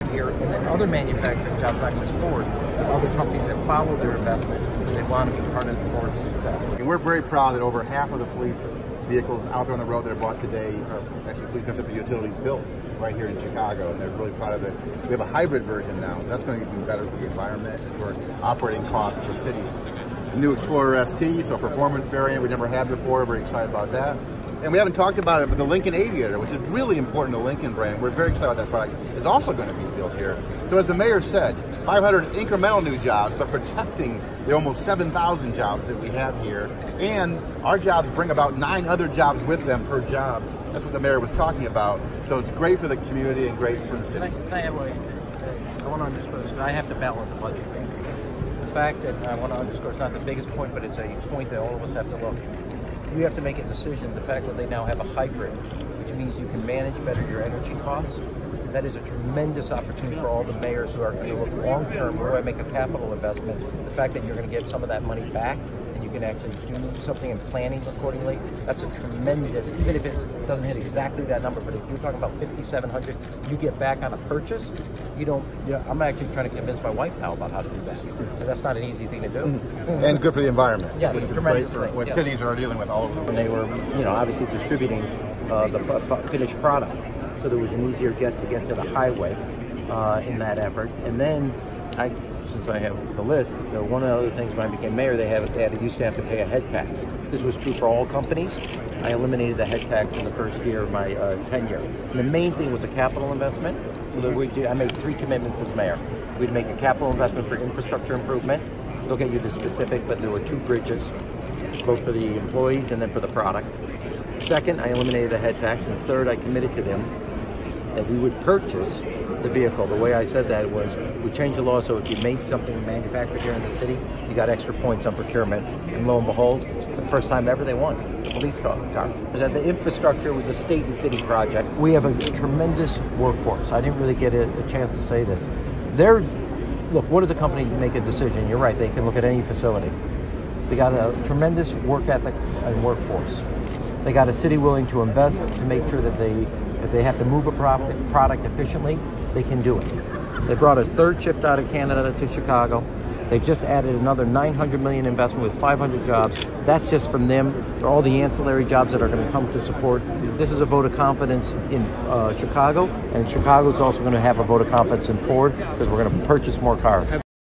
here, and then other manufacturing jobs, not just Ford, but other companies that follow their investment because they want to be part of Ford's success. And we're very proud that over half of the police vehicles out there on the road that are bought today are actually police and utilities built right here in Chicago, and they're really proud of it. We have a hybrid version now, so that's going to be better for the environment and for operating costs for cities. The new Explorer ST, so a performance variant we never had before, very excited about that. And we haven't talked about it, but the Lincoln Aviator, which is really important to Lincoln brand, we're very excited about that product, is also going to be built here. So as the mayor said, 500 incremental new jobs, but protecting the almost 7,000 jobs that we have here. And our jobs bring about 9 other jobs with them per job. That's what the mayor was talking about. So it's great for the community and great for the city. I want to underscore this, I have to balance the budget. The fact that I want to underscore, it's not the biggest point, but it's a point that all of us have to look. You have to make a decision. The fact that they now have a hybrid, which means you can manage better your energy costs, that is a tremendous opportunity for all the mayors who are going to look long term. Where do I make a capital investment? The fact that you're going to get some of that money back and you can actually do something in planning accordingly, that's a tremendous, even if it doesn't hit exactly that number, but if you're talking about $5,700 you get back on a purchase, you don't, I'm actually trying to convince my wife now about how to do that. And that's not an easy thing to do. And good for the environment. Yeah, which is tremendous great for what cities are dealing with all over the world. And they were, obviously distributing the finished product. So there was an easier get to the highway in that effort. And then, since I have the list, one of the other things when I became mayor, they used to have to pay a head tax. This was true for all companies. I eliminated the head tax in the first year of my tenure. And the main thing was a capital investment. So I made 3 commitments as mayor. We'd make a capital investment for infrastructure improvement. They'll get you the specific, but there were 2 bridges, both for the employees and then for the product. Second, I eliminated the head tax. And third, I committed to them that we would purchase the vehicle. The way I said that was, we changed the law so if you made something manufactured here in the city, you got extra points on procurement. And lo and behold, for the first time ever, they won the police car. The infrastructure was a state and city project. We have a tremendous workforce. I didn't really get a chance to say this. Look, what does a company make a decision? You're right, they can look at any facility. They got a tremendous work ethic and workforce. They got a city willing to invest to make sure that if they have to move a product efficiently, they can do it. They brought a 3rd shift out of Canada to Chicago. They've just added another $900 million investment with 500 jobs. That's just from them. All the ancillary jobs that are going to come to support. This is a vote of confidence in Chicago, and Chicago is also going to have a vote of confidence in Ford because we're going to purchase more cars.